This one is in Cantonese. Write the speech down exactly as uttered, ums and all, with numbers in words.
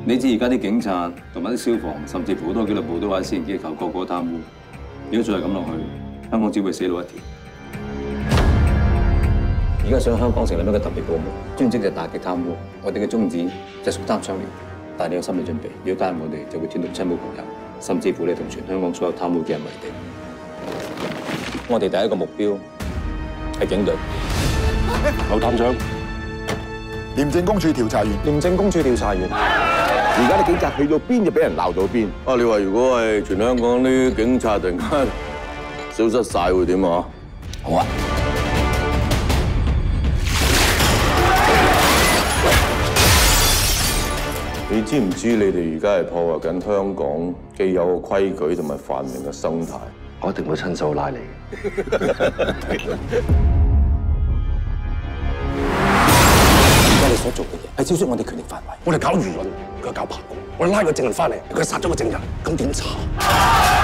你知而家啲警察同埋啲消防，甚至乎好多紀律部都或者私人機構個個貪污。如果再係咁落去，香港只會死路一條。而家想香港成立一個特別部門，專職就打擊貪污。我哋嘅宗旨就係屬貪倡廉，但係你有心理準備，如果加入我哋，就會天到親冇朋友，甚至乎你同全香港所有貪污嘅人為敵。我哋第一個目標係警隊。 劉探長， 廉政公署調查員， 廉政公署調查員。而家啲警察去到邊就俾人鬧到邊。 啊！你話如果係全香港啲警察突然間消失晒會點啊？ 好啊！ 你知唔知你哋而家係破壞緊香港既有嘅規矩同埋繁榮嘅生態？ 我一定會親手拉你。 而家你所做嘅嘢係超出我哋權力範圍。我哋搞輿論，佢搞八卦；我哋拉個證人翻嚟，佢殺咗個證人，咁點查？